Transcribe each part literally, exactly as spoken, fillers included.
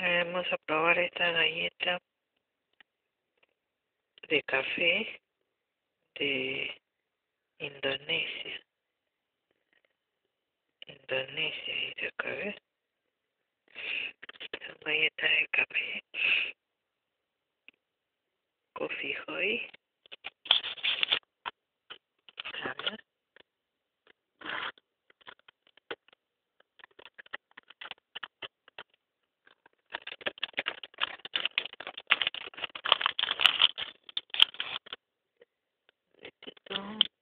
Vamos a probar esta galleta de café de Indonesia. Indonesia, dice acá, ¿ves? Son galletas de café. Coffee Joy. A ver. Esto.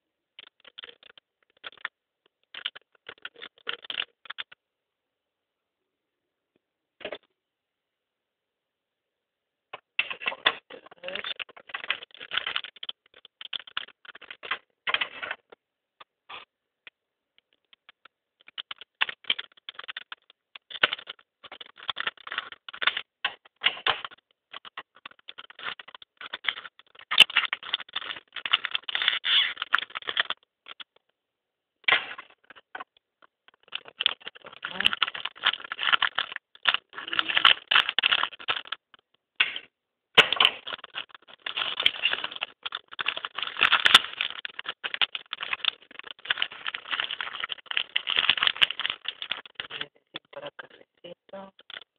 Para cafecito.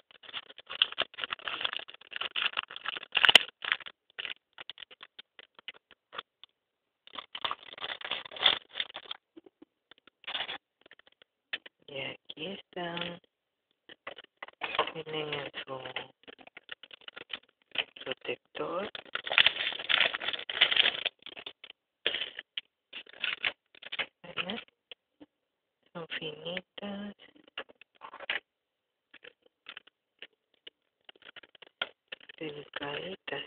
Y aquí están. Tienen en su protector. ¿Ven? Son finitas. Delicaditas.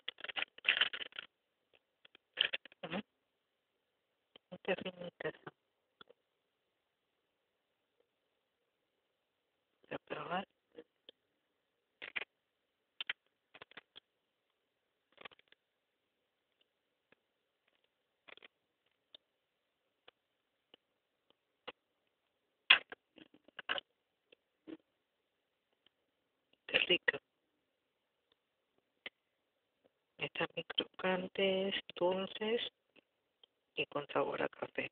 ¿No? Estas finitas son para probar. Qué rico. Están muy crocantes, dulces y con sabor a café.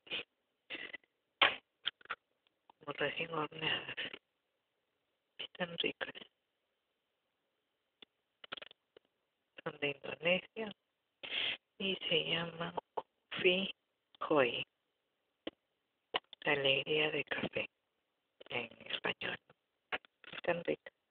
Como recién horneadas. Están ricas. Son de Indonesia y se llaman Coffee Joy. La alegría de café en español. Están ricas.